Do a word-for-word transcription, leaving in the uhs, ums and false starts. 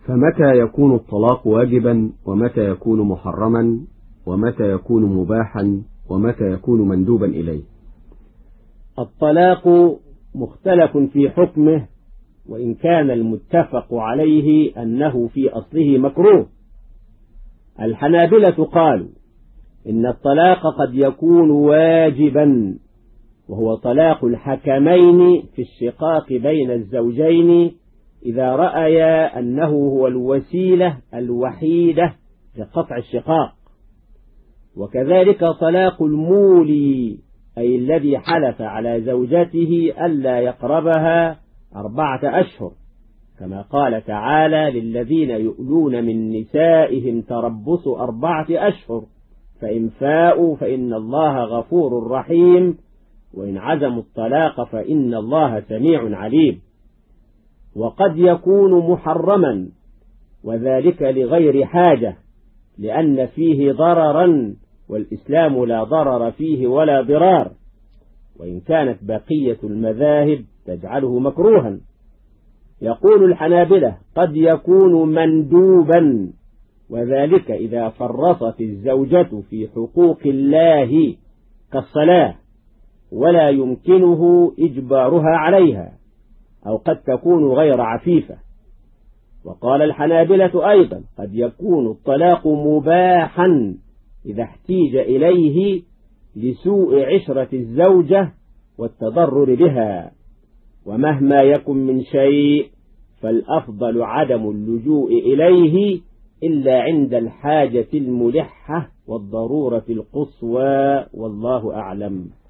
فمتى يكون الطلاق واجبا ومتى يكون محرما ومتى يكون مباحا ومتى يكون مندوبا إليه؟ الطلاق مختلف في حكمه، وإن كان المتفق عليه أنه في أصله مكروه. الحنابلة قالوا إن الطلاق قد يكون واجبا، وهو طلاق الحكمين في الشقاق بين الزوجين إذا رأيا أنه هو الوسيلة الوحيدة لقطع الشقاق. وكذلك طلاق المولي، أي الذي حلف على زوجته ألا يقربها أربعة أشهر، كما قال تعالى: للذين يؤلون من نسائهم تربص أربعة أشهر فإن فاءوا فإن الله غفور رحيم وإن عزموا الطلاق فإن الله سميع عليم. وقد يكون محرما، وذلك لغير حاجة، لأن فيه ضررا والإسلام لا ضرر فيه ولا ضرار، وإن كانت بقية المذاهب تجعله مكروها. يقول الحنابلة: قد يكون مندوبا، وذلك إذا فرطت الزوجة في حقوق الله كالصلاة ولا يمكنه إجبارها عليها، أو قد تكون غير عفيفة. وقال الحنابلة أيضا: قد يكون الطلاق مباحا إذا احتيج إليه لسوء عشرة الزوجة والتضرر بها، ومهما يكن من شيء فالأفضل عدم اللجوء إليه إلا عند الحاجة الملحة والضرورة القصوى، والله أعلم.